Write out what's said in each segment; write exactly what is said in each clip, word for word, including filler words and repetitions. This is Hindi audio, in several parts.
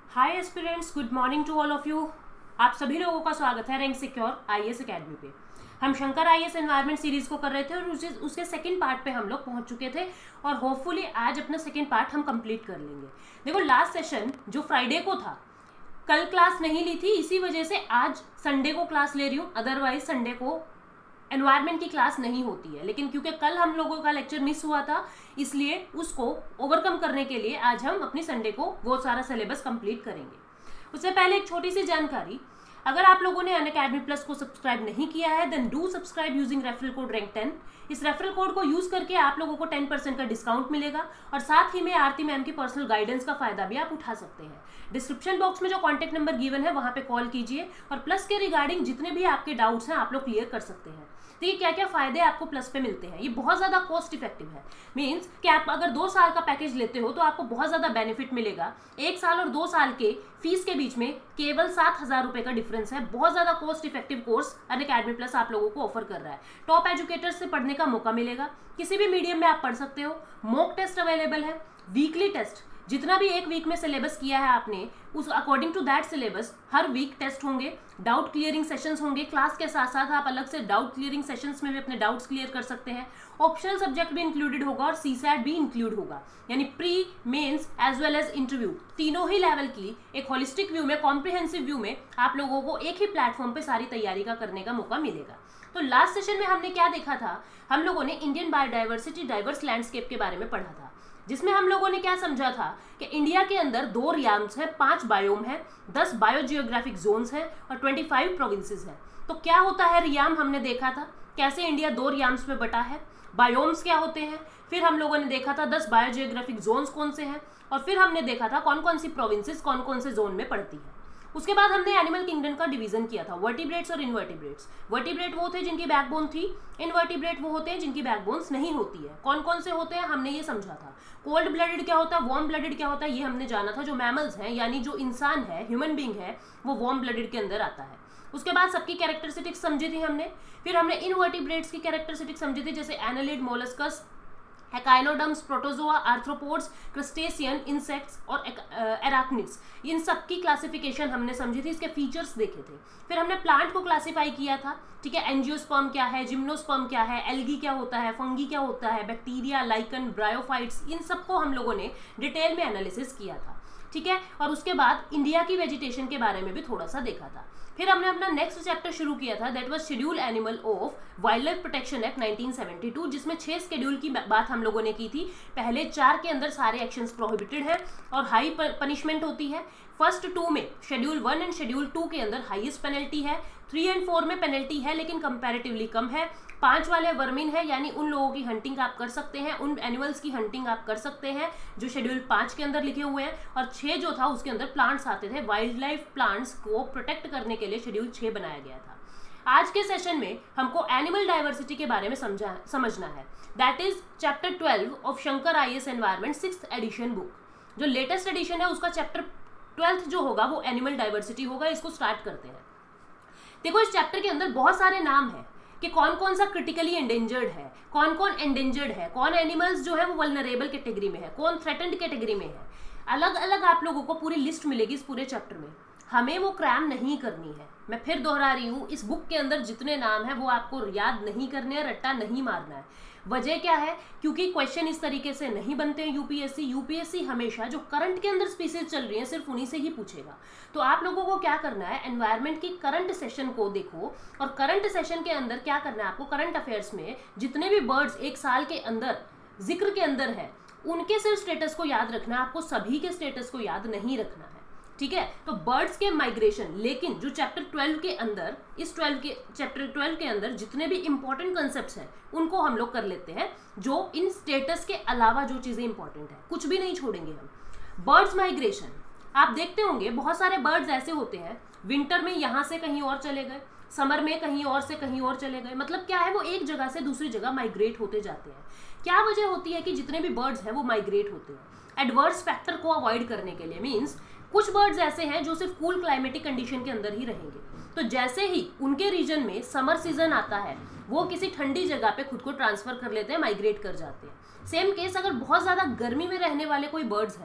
Hi aspirants, good morning to all of you. आप सभी लोगों का स्वागत है रैंक सिक्योर आईएएस एकेडमी पे। हम शंकर आईएएस एनवायरनमेंट सीरीज को कर रहे थे और उसे उसके सेकंड पार्ट पे हम लोग पहुंच चुके थे और होपफुली आज अपना सेकंड पार्ट हम कंप्लीट कर लेंगे। देखो, लास्ट सेशन जो फ्राइडे को था, कल क्लास नहीं ली थी, इसी वजह से आज संडे को क्लास ले रही हूँ। अदरवाइज संडे को एनवायरनमेंट की क्लास नहीं होती है, लेकिन क्योंकि कल हम लोगों का लेक्चर मिस हुआ था इसलिए उसको ओवरकम करने के लिए आज हम अपनी संडे को वो सारा सिलेबस कंप्लीट करेंगे। उससे पहले एक छोटी सी जानकारी, अगर आप लोगों ने अनअकैडमी प्लस को सब्सक्राइब नहीं किया है then do subscribe using referral code rank ten. इस रेफरल कोड को यूज करके आप लोगों को टेन परसेंट का डिस्काउंट मिलेगा और साथ ही में आरती मैम की पर्सनल गाइडेंस का फायदा भी आप उठा सकते हैं। डिस्क्रिप्शन बॉक्स में जो कॉन्टैक्ट नंबर गिवन है वहां पे कॉल कीजिए और प्लस के रिगार्डिंग जितने भी आपके डाउट्स हैं आप लोग क्लियर कर सकते हैं। देखिए क्या क्या फायदे आपको प्लस पे मिलते हैं। ये बहुत ज़्यादा कॉस्ट इफेक्टिव है। मीन्स कि आप अगर दो साल का पैकेज लेते हो तो आपको बहुत ज़्यादा बेनिफिट मिलेगा। एक साल और दो साल के फीस के बीच में केवल सात हज़ार रुपये का डिफरेंस है। बहुत ज़्यादा cost effective course Unacademy plus आप लोगों को ऑफर कर रहा है। टॉप एजुकेटर्स से पढ़ने का मौका मिलेगा, किसी भी मीडियम में आप पढ़ सकते हो। मॉक टेस्ट अवेलेबल है, वीकली टेस्ट, जितना भी एक वीक में सिलेबस किया है आपने उस अकॉर्डिंग टू दैट सिलेबस हर वीक टेस्ट होंगे। डाउट क्लियरिंग सेशंस होंगे, क्लास के साथ साथ आप अलग से डाउट क्लियरिंग सेशंस में भी अपने डाउट्स क्लियर कर सकते हैं। ऑप्शनल सब्जेक्ट भी इंक्लूडेड होगा और सीसैट भी इंक्लूड होगा, यानी pre, mains as well as interview तीनों ही लेवल की एक होलिस्टिक व्यू में, कॉम्प्रिहेंसिव व्यू में आप लोगों को एक ही प्लेटफॉर्म पे सारी तैयारी का करने का मौका मिलेगा। तो लास्ट सेशन में हमने क्या देखा था, हम लोगों ने इंडियन बायोडाइवर्सिटी डाइवर्स लैंडस्केप के बारे में पढ़ा था, जिसमें हम लोगों ने क्या समझा था कि इंडिया के अंदर दो रियाम्स हैं, पांच बायोम हैं, दस बायोजियोग्राफिक जोन्स हैं और पच्चीस प्रोविंसेस हैं। तो क्या होता है रियाम, हमने देखा था कैसे इंडिया दो रियाम्स में बटा है। बायोम्स क्या होते हैं, फिर हम लोगों ने देखा था दस बायोजियोग्राफिक जोन्स कौन से हैं और फिर हमने देखा था कौन कौन सी प्रोविंसेस कौन कौन से जोन में पड़ती है। उसके बाद हमने एनिमल किंगडम का डिवीजन किया था, वर्टिब्रेट्स और इनवर्टिब्रेट्स। वर्टिब्रेट वो थे जिनकी बैकबोन थी, इनवर्टिब्रेट वो होते हैं जिनकी बैकबोन्स नहीं होती है। कौन कौन से होते हैं हमने ये समझा था। कोल्ड ब्लडेड क्या होता है, वार्म ब्लडेड क्या होता है, ये हमने जाना था। जो मैमल्स हैं यानी जो इंसान है, ह्यूमन बींग है, वो वार्म ब्लडेड के अंदर आता है। उसके बाद सबकी कैरेक्टरिस्टिक्स समझी थी हमने। फिर हमने इनवर्टिब्रेट्स की कैरेक्टरिस्टिक्स समझी थी, जैसे annelid, molluscs, echinoderms, protozoa, arthropods, crustacean, insects और एराक्निड्स। इन सब की क्लासिफिकेशन हमने समझी थी, इसके फीचर्स देखे थे। फिर हमने प्लांट को क्लासिफाई किया था, ठीक है। एंजियोस्पर्म क्या है, जिम्नोस्पर्म क्या है, एल्गी क्या होता है, फंगी क्या होता है, बैक्टीरिया, लाइकन, ब्रायोफाइट्स, इन सबको हम लोगों ने डिटेल में एनालिसिस किया था, ठीक है। और उसके बाद इंडिया की वेजिटेशन के बारे में भी थोड़ा सा देखा था। फिर हमने अपना नेक्स्ट चैप्टर शुरू किया था, that was schedule animal of wildlife protection act nineteen seventy two, जिसमें छह शेड्यूल की बात हम लोगों ने की थी। पहले चार के अंदर सारे एक्शंस प्रोहिबिटेड हैं और हाई पनिशमेंट होती है। फर्स्ट टू में, schedule one and schedule two के अंदर हाईएस्ट पेनल्टी है। थ्री एंड फोर में पेनल्टी है लेकिन कंपैरेटिवली कम है। पांच वाले वर्मिन है, यानी उन लोगों की हंटिंग आप कर सकते हैं, उन एनिमल्स की हंटिंग आप कर सकते हैं जो शेड्यूल पांच के अंदर लिखे हुए हैं। और छह जो था उसके अंदर प्लांट्स आते थे। वाइल्ड लाइफ प्लांट्स को प्रोटेक्ट करने के लिए शेड्यूल छह बनाया गया था। आज के सेशन में हमको एनिमल डाइवर्सिटी के बारे में समझा समझना है, that is chapter twelve of Shankar IAS environment sixth edition book. जो लेटेस्ट एडिशन है उसका चैप्टर ट्वेल्थ जो होगा वो एनिमल डाइवर्सिटी होगा। इसको स्टार्ट करते हैं। देखो, इस चैप्टर के अंदर बहुत सारे नाम हैं कि कौन कौन सा क्रिटिकली एंडेंजर्ड है, कौन कौन एंडेंजर्ड है, कौन एनिमल्स जो है वो वल्नरेबल कैटेगरी में है, कौन थ्रेटेंड कैटेगरी में है। अलग अलग आप लोगों को पूरी लिस्ट मिलेगी इस पूरे चैप्टर में। हमें वो क्रैम नहीं करनी है। मैं फिर दोहरा रही हूँ, इस बुक के अंदर जितने नाम है वो आपको याद नहीं करने हैं, रट्टा नहीं मारना है। वजह क्या है, क्योंकि क्वेश्चन इस तरीके से नहीं बनते हैं यूपीएससी। यूपीएससी हमेशा जो करंट के अंदर स्पीसीज चल रही है सिर्फ उन्हीं से ही पूछेगा। तो आप लोगों को क्या करना है, एनवायरनमेंट की करंट सेशन को देखो और करंट सेशन के अंदर क्या करना है आपको, करंट अफेयर्स में जितने भी बर्ड्स एक साल के अंदर जिक्र के अंदर है उनके सिर्फ स्टेटस को याद रखना है, आपको सभी के स्टेटस को याद नहीं रखना है, ठीक है। तो बर्ड्स के माइग्रेशन, लेकिन जो चैप्टर ट्वेल्व के अंदर, इस ट्वेल्व के चैप्टर ट्वेल्व के अंदर जितने भी इंपॉर्टेंट कंसेप्ट्स हैं उनको हम लोग कर लेते हैं, जो इन स्टेटस के अलावा जो चीजें इंपॉर्टेंट है कुछ भी नहीं छोड़ेंगे हम। बर्ड्स माइग्रेशन, आप देखते होंगे बहुत सारे बर्ड्स ऐसे होते हैं विंटर में यहाँ से कहीं और चले गए, समर में कहीं और से कहीं और चले गए। मतलब क्या है, वो एक जगह से दूसरी जगह माइग्रेट होते जाते हैं। क्या वजह होती है कि जितने भी बर्ड्स हैं वो माइग्रेट होते हैं एडवर्स फैक्टर को अवॉइड करने के लिए। मीन्स कुछ बर्ड्स ऐसे हैं जो सिर्फ कूल क्लाइमेटिक कंडीशन के अंदर ही रहेंगे, तो जैसे ही उनके रीजन में समर सीजन आता है वो किसी ठंडी जगह पे खुद को ट्रांसफर कर लेते हैं, माइग्रेट कर जाते हैं। सेम केस अगर बहुत ज़्यादा गर्मी में रहने वाले कोई बर्ड्स हैं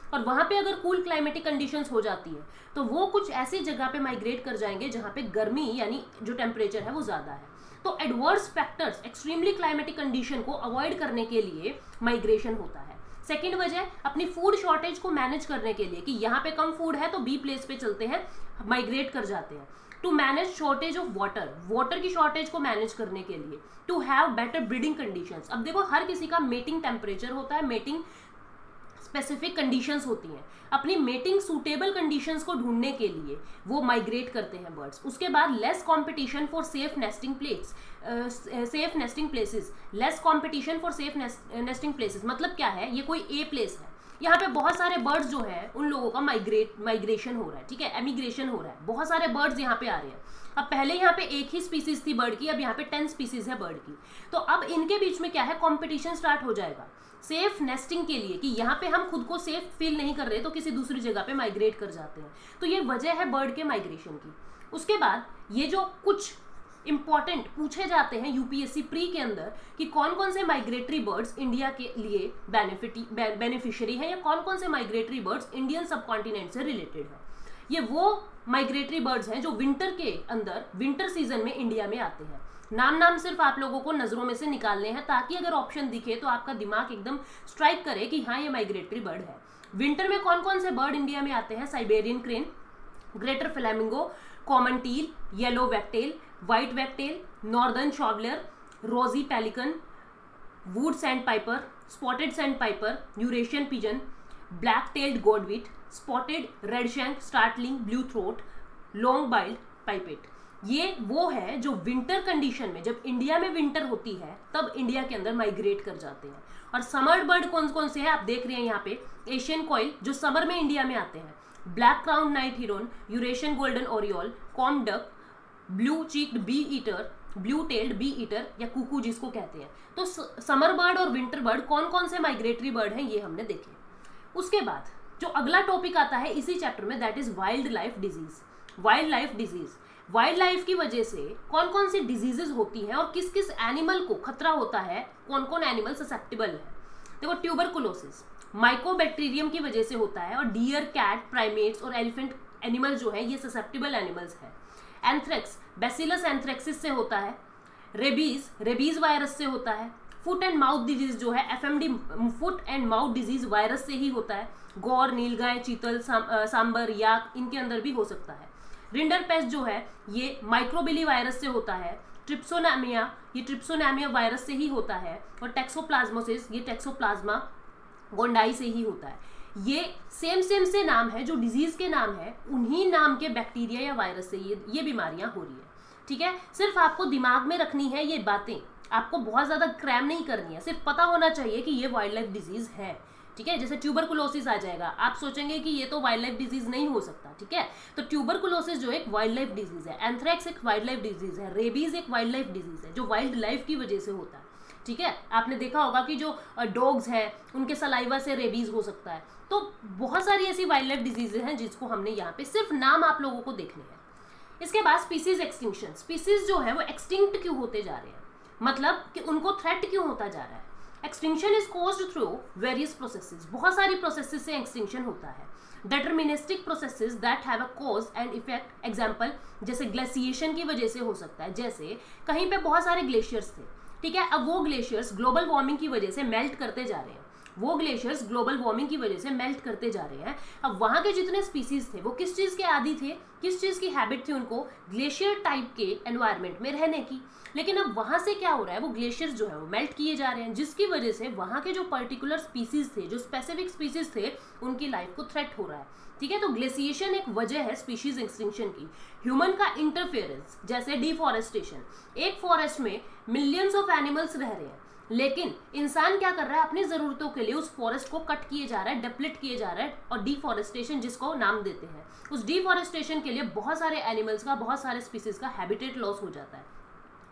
और वहाँ पे अगर कूल क्लाइमेटिक कंडीशंस हो जाती है तो वो कुछ ऐसी जगह पे माइग्रेट कर जाएंगे जहाँ पे गर्मी यानी जो टेम्परेचर है वो ज़्यादा है। तो adverse factors, extremely climatic condition को अवॉइड करने के लिए माइग्रेशन होता है। सेकेंड वजह, अपनी फूड शॉर्टेज को मैनेज करने के लिए कि यहाँ पे कम फूड है तो बी प्लेस पे चलते हैं, माइग्रेट कर जाते हैं। To manage shortage of water, water की शॉर्टेज को मैनेज करने के लिए। To have better breeding conditions, अब देखो हर किसी का मेटिंग टेम्परेचर होता है, मेटिंग स्पेसिफिक कंडीशंस होती हैं, अपनी मेटिंग सूटेबल कंडीशंस को ढूंढने के लिए वो माइग्रेट करते हैं बर्ड्स। उसके बाद less competition for safe nesting place, safe nesting places, less competition for safe nesting places मतलब क्या है, ये कोई ए प्लेस है, यहाँ पे बहुत सारे बर्ड्स जो हैं उन लोगों का माइग्रेट माइग्रेशन हो रहा है, ठीक है, एमिग्रेशन हो रहा है, बहुत सारे बर्ड्स यहाँ पे आ रहे हैं। अब पहले यहाँ पे एक ही स्पीसीज थी बर्ड की, अब यहाँ पे टेन स्पीसीज है बर्ड की, तो अब इनके बीच में क्या है, कंपटीशन स्टार्ट हो जाएगा सेफ नेस्टिंग के लिए कि यहाँ पे हम खुद को सेफ फील नहीं कर रहे तो किसी दूसरी जगह पे माइग्रेट कर जाते हैं। तो ये वजह है बर्ड के माइग्रेशन की। उसके बाद ये जो कुछ इंपॉर्टेंट पूछे जाते हैं यूपीएससी प्री के अंदर कि कौन कौन से माइग्रेटरी बर्ड्स इंडिया के लिए बेनिफिटी बेनिफिशियरी हैं या कौन कौन से migratory birds Indian subcontinent से रिलेटेड है। ये वो माइग्रेटरी बर्ड्स हैं जो विंटर के अंदर, विंटर सीजन में इंडिया में आते हैं। नाम नाम सिर्फ आप लोगों को नजरों में से निकालने हैं ताकि अगर ऑप्शन दिखे तो आपका दिमाग एकदम स्ट्राइक करे कि हाँ ये माइग्रेटरी बर्ड है। विंटर में कौन कौन से बर्ड इंडिया में आते हैं, Siberian crane, greater flamingo, common teal, yellow wagtail, white wagtail, northern shoveler, rosy pelican, wood sandpiper, spotted sandpiper, Eurasian pigeon, black tailed godwit, spotted redshank, starling, blue throat, long billed pipit. ये वो है जो विंटर कंडीशन में, जब इंडिया में विंटर होती है तब इंडिया के अंदर माइग्रेट कर जाते हैं। और समर बर्ड कौन कौन से हैं आप देख रहे हैं यहाँ पे, एशियन कॉइल जो समर में इंडिया में आते हैं, black crown night heron, Eurasian golden oriole, comb duck, blue cheeked bee eater, blue tailed bee eater या कुकू जिसको कहते हैं। तो समर बर्ड और विंटर बर्ड कौन कौन से माइग्रेटरी बर्ड हैं ये हमने देखे। उसके बाद जो अगला टॉपिक आता है इसी चैप्टर में, that is wildlife disease. Wildlife disease, wildlife की वजह से कौन कौन सी डिजीजेज होती हैं और किस किस एनिमल को खतरा होता है, कौन कौन एनिमल ससेप्टेबल है। देखो ट्यूबरकुलोसिस माइकोबैक्टीरियम की वजह से होता है और डियर, कैट, प्राइमेट्स और एलिफेंट एनिमल जो है ये ससेप्टेबल एनिमल्स है। एंथ्रेक्स बैसिलस एंथ्रेक्सिस से होता है। रेबीज रेबीज वायरस से होता है। फुट एंड माउथ डिजीज जो है FMD foot and mouth disease virus से ही होता है। गौर, नीलगाय, चीतल, साम, सांबर, याक इनके अंदर भी हो सकता है। रिंडर पेस्ट जो है ये माइक्रोबिली वायरस से होता है। ट्रिप्सोनामिया ये ट्रिप्सोनामिया वायरस से ही होता है। और टैक्सोप्लाज्मोसिस ये टैक्सोप्लाज्मा गोंडाई से ही होता है। ये सेम सेम से नाम है, जो डिजीज के नाम है उन्हीं नाम के बैक्टीरिया या वायरस से ये ये बीमारियां हो रही है, ठीक है। सिर्फ आपको दिमाग में रखनी है ये बातें, आपको बहुत ज्यादा क्रैम नहीं करनी है, सिर्फ पता होना चाहिए कि ये वाइल्ड लाइफ डिजीज है, ठीक है। जैसे ट्यूबरकुलोसिस आ जाएगा, आप सोचेंगे कि ये तो वाइल्ड लाइफ डिजीज नहीं हो सकता, ठीक है। तो ट्यूबरकुलोसिस जो एक वाइल्ड लाइफ डिजीज है, एंथ्रैक्स एक वाइल्ड लाइफ डिजीज है, रेबीज एक वाइल्ड लाइफ डिजीज है जो वाइल्ड लाइफ की वजह से होता है, ठीक है। आपने देखा होगा कि जो डॉग्स हैं उनके सलाइवा से रेबीज हो सकता है। तो बहुत सारी ऐसी वाइल्ड लाइफ डिजीजेज हैं जिसको हमने यहाँ पे सिर्फ नाम आप लोगों को देखने हैं। इसके बाद स्पीसीज एक्सटिंक्शन, स्पीसीज जो है वो एक्सटिंक्ट क्यों होते जा रहे हैं, मतलब कि उनको थ्रेट क्यों होता जा रहा है। Extinction is caused through various processes, बहुत सारी प्रोसेसेस से एक्सटिंक्शन होता है। Deterministic processes that have a cause and effect, example जैसे ग्लेशिएशन की वजह से हो सकता है, जैसे कहीं पे बहुत सारे ग्लेशियर्स थे, ठीक है, अब वो ग्लेशियर्स ग्लोबल वार्मिंग की वजह से मेल्ट करते जा रहे हैं, वो ग्लेशियर्स ग्लोबल वार्मिंग की वजह से मेल्ट करते जा रहे हैं। अब वहाँ के जितने स्पीसीज थे वो किस चीज़ के आदी थे, किस चीज़ की हैबिट थी उनको, ग्लेशियर टाइप के एनवायरनमेंट में रहने की। लेकिन अब वहाँ से क्या हो रहा है, वो ग्लेशियर्स जो है वो मेल्ट किए जा रहे हैं, जिसकी वजह से वहाँ के जो पर्टिकुलर स्पीसीज थे, जो स्पेसिफिक स्पीसीज थे, उनकी लाइफ को थ्रेट हो रहा है, ठीक है। तो ग्लेशिएशन एक वजह है स्पीशीज एक्सटिंक्शन की। ह्यूमन का इंटरफेरेंस, जैसे डिफॉरेस्टेशन, एक फॉरेस्ट में मिलियंस ऑफ एनिमल्स रह रहे हैं, लेकिन इंसान क्या कर रहा है, अपनी जरूरतों के लिए उस फॉरेस्ट को कट किए जा रहा है, डेप्लेट किए जा रहा है, और डिफॉरेस्टेशन जिसको नाम देते हैं, उस डिफॉरेस्टेशन के लिए बहुत सारे एनिमल्स का, बहुत सारे स्पीसीज का हैबिटेट लॉस हो जाता है।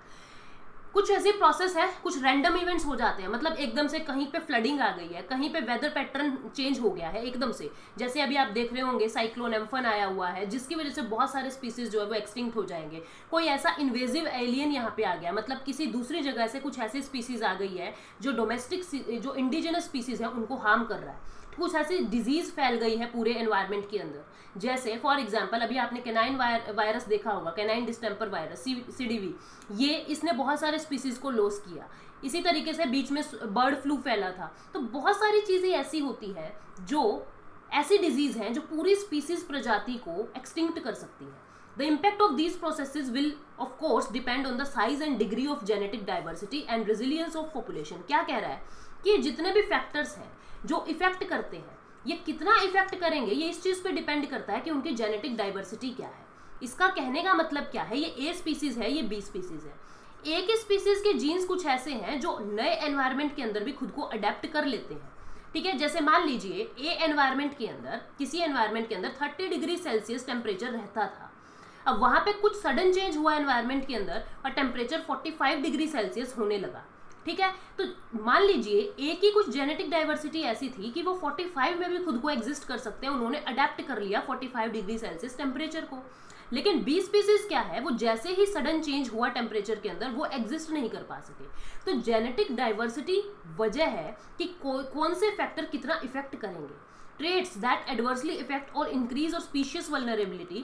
कुछ ऐसी प्रोसेस है, कुछ रैंडम इवेंट्स हो जाते हैं, मतलब एकदम से कहीं पे फ्लडिंग आ गई है, कहीं पे वेदर पैटर्न चेंज हो गया है एकदम से, जैसे अभी आप देख रहे होंगे साइक्लोन एम्फन आया हुआ है, जिसकी वजह से बहुत सारे स्पीसीज जो है वो एक्सटिंक्ट हो जाएंगे। कोई ऐसा इन्वेजिव एलियन यहाँ पे आ गया, मतलब किसी दूसरी जगह से कुछ ऐसी स्पीसीज आ गई है जो डोमेस्टिक, जो इंडिजिनस स्पीसीज है उनको हार्म कर रहा है। कुछ ऐसी डिजीज फैल गई है पूरे एनवायरनमेंट के अंदर, जैसे फॉर एग्जांपल अभी आपने कैनाइन वायरस देखा होगा, कैनाइन डिस्टेम्पर वायरस सीडीवी, ये इसने बहुत सारे स्पीसीज को लॉस किया। इसी तरीके से बीच में बर्ड फ्लू फैला था। तो बहुत सारी चीजें ऐसी होती है जो ऐसी डिजीज हैं जो पूरी स्पीसीज प्रजाति को एक्सटिंक्ट कर सकती है। The impact of these processes will of course depend on the size and degree of genetic diversity and resilience of population। क्या कह रहा है कि जितने भी फैक्टर्स हैं जो इफेक्ट करते हैं, ये कितना इफेक्ट करेंगे, ये इस चीज पे डिपेंड करता है कि उनकी जेनेटिक डाइवर्सिटी क्या है। इसका कहने का मतलब क्या है, ये ए स्पीसीज है, ये बी स्पीसीज है। एक ही स्पीसीज के जीन्स कुछ ऐसे हैं जो नए एनवायरनमेंट के अंदर भी खुद को अडेप्ट कर लेते हैं, ठीक है। जैसे मान लीजिए ए एनवायरनमेंट के अंदर, किसी एनवायरनमेंट के अंदर थर्टी डिग्री सेल्सियस टेम्परेचर रहता था, अब वहां पे कुछ सडन चेंज हुआ एनवायरनमेंट के अंदर और टेम्परेचर पैंतालीस डिग्री सेल्सियस होने लगा, ठीक है। तो मान लीजिए एक ही कुछ जेनेटिक डाइवर्सिटी ऐसी थी कि वो पैंतालीस में भी खुद को एग्जिस्ट कर सकते हैं, उन्होंने अडेप्ट कर लिया पैंतालीस डिग्री सेल्सियस टेम्परेचर को। लेकिन बी स्पीसीज क्या है, वो जैसे ही सडन चेंज हुआ टेम्परेचर के अंदर वो एग्जिस्ट नहीं कर पा सके। तो जेनेटिक डाइवर्सिटी वजह है कि कौन से फैक्टर कितना इफेक्ट करेंगे। ट्रेट्स दैट एडवर्सली इफेक्ट और इंक्रीज और स्पीशीज वल्नरेबिलिटी,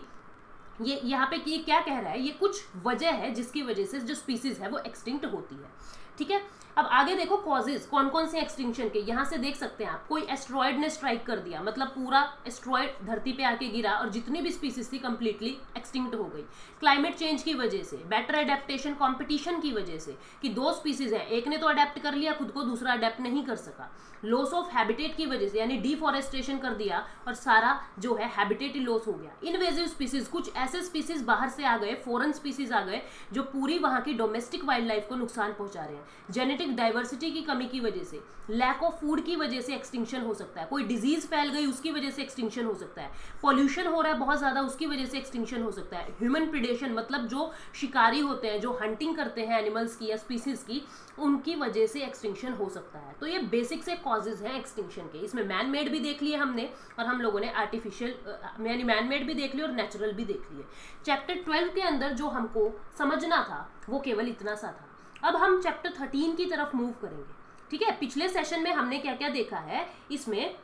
ये यहाँ पे ये क्या कह रहा है, ये कुछ वजह है जिसकी वजह से जो स्पीसीज है वो एक्सटिंक्ट होती है, ठीक है। अब आगे देखो कॉजेज कौन कौन से एक्सटिंक्शन के, यहाँ से देख सकते हैं आप। कोई एस्ट्रॉयड ने स्ट्राइक कर दिया, मतलब पूरा एस्ट्रॉयड धरती पे आके गिरा और जितनी भी स्पीसीज थी कंप्लीटली एक्सटिंक्ट हो गई। क्लाइमेट चेंज की वजह से, बेटर अडेप्टेशन कंपटीशन की वजह से कि दो स्पीसीज हैं, एक ने तो अडेप्ट कर लिया खुद को, दूसरा अडेप्ट नहीं कर सका। लॉस ऑफ हैबिटेट की वजह से, यानी डिफॉरेस्टेशन कर दिया और सारा जो है हैबिटेट ही लॉस हो गया। इनवेजिव स्पीसीज, कुछ ऐसे स्पीसीज बाहर से आ गए, फॉरेन स्पीसीज आ गए जो पूरी वहां की डोमेस्टिक वाइल्ड लाइफ को नुकसान पहुंचा रहे हैं। जेनेटिक डाइवर्सिटी की कमी की वजह से, लैक ऑफ फूड की वजह से एक्सटिंक्शन हो सकता है। कोई डिजीज फैल गई उसकी वजह से एक्सटिंक्शन हो सकता है। पॉल्यूशन हो रहा है बहुत ज्यादा, उसकी वजह से एक्सटिंक्शन हो सकता है। ह्यूमन प्रिडेशन, मतलब जो शिकारी होते हैं, जो हंटिंग करते हैं एनिमल्स की या स्पीसीज की, उनकी वजह से एक्सटिंक्शन हो सकता है। तो ये बेसिक से कॉजेज हैं एक्सटिंक्शन के। इसमें मैन मेड भी देख लिए हमने और हम लोगों ने आर्टिफिशियल यानी मैन मेड भी देख लिए और नेचुरल भी देख लिए। चैप्टर ट्वेल्व के अंदर जो हमको समझना था वो केवल इतना सा था। अब हम चैप्टर थर्टीन की तरफ मूव करेंगे, ठीक है। पिछले सेशन में हमने क्या क्या देखा है इसमें,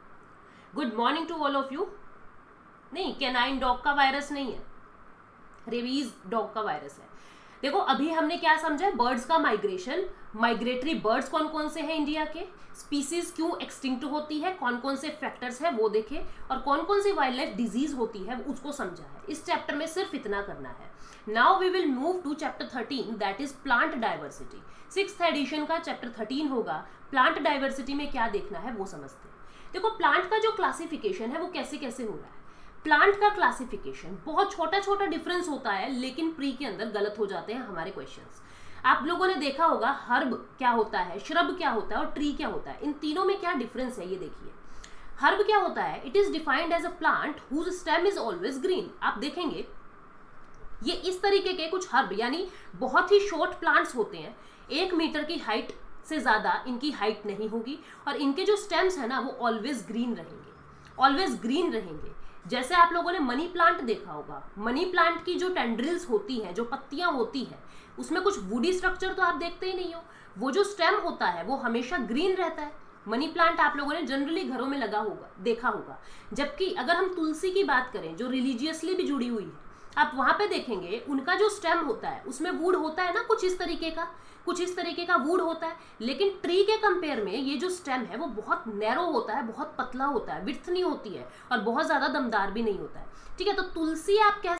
good morning to all of you. नहीं, कैनाइन डॉग का वायरस नहीं है, रेबीज डॉग का वायरस है। देखो अभी हमने क्या समझा है, बर्ड्स का माइग्रेशन, माइग्रेटरी बर्ड्स कौन कौन से हैं इंडिया के, स्पीसीज क्यों एक्सटिंक्ट होती है, कौन कौन से फैक्टर्स हैं वो देखे, और कौन कौन सी वाइल्ड लाइफ डिजीज होती है उसको समझा है। इस चैप्टर में सिर्फ इतना करना है। Now we will move to chapter thirteen, that is plant diversity. Sixth edition का चैप्टर थर्टीन होगा। प्लांट डाइवर्सिटी में क्या देखना है वो समझते हैं। देखो प्लांट का जो क्लासिफिकेशन है वो कैसे कैसे हो रहा है। प्लांट का क्लासिफिकेशन बहुत छोटा छोटा डिफरेंस होता है, लेकिन प्री के अंदर गलत हो जाते हैं हमारे क्वेश्चंस। आप लोगों ने देखा होगा हर्ब क्या होता है, श्रब क्या होता है और ट्री क्या होता है। इन तीनों में क्या डिफरेंस है ये देखिए। हर्ब क्या होता है, it is defined as a plant whose stem is always green. आप देखेंगे ये इस तरीके के कुछ हर्ब यानी बहुत ही शॉर्ट प्लांट्स होते हैं, एक मीटर की हाइट से ज्यादा इनकी हाइट नहीं होगी और इनके जो स्टेम्स है ना वो ऑलवेज ग्रीन रहेंगे, ऑलवेज ग्रीन रहेंगे। जैसे आप लोगों ने मनी प्लांट देखा होगा, मनी प्लांट की जो टेंड्रिल्स होती हैं, जो पत्तियां होती हैं, उसमें कुछ वुडी स्ट्रक्चर तो आप देखते ही नहीं हो, वो जो स्टेम होता है वो हमेशा ग्रीन रहता है। मनी प्लांट आप लोगों ने जनरली घरों में लगा होगा, देखा होगा। जबकि अगर हम तुलसी की बात करें जो रिलीजियसली भी जुड़ी हुई है, आप वहां पे देखेंगे उनका जो स्टेम होता है उसमें वुड होता है ना, कुछ इस तरीके का, कुछ इस तरीके का वुड होता है। लेकिन ट्री के कंपेयर में ये जो स्टेम है वो बहुत नैरो होता है, बहुत पतला होता है, विड्थ नहीं होती है और बहुत ज्यादा दमदार भी नहीं होता है, ठीक है। तो तुलसी आप कह